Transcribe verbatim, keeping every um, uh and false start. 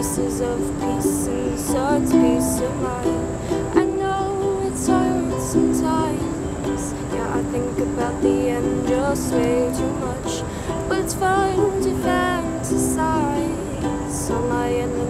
pieces of peace and such peace of mind. I know it's hard sometimes. Yeah, I think about the end just way too much, but it's fun to fantasize on my end.